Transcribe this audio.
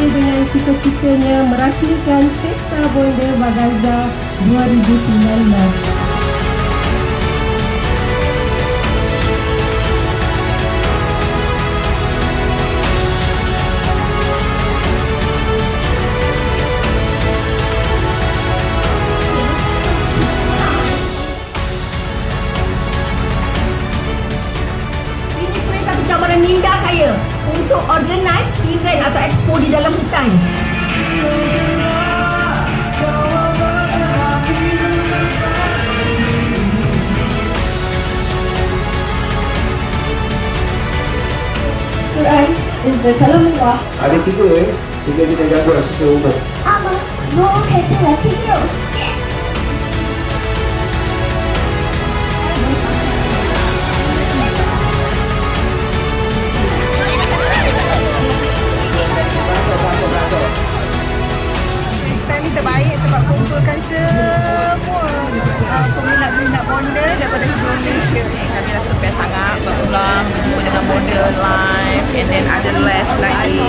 dengan cita-citanya merasmikan Pesta Bonda Bagazza 2019. Minda saya untuk organize event atau expo di dalam hutan. Quran is the kalamullah. Ada tiga tiga kita jaga secara umum. Ama, no happy watching news. Terbaik sebab kumpulkan semua peminat-peminat bonda daripada seluruh Malaysia. Kami rasa best sangat sebab pulang berjumpa dengan bonda live and then ada les lagi.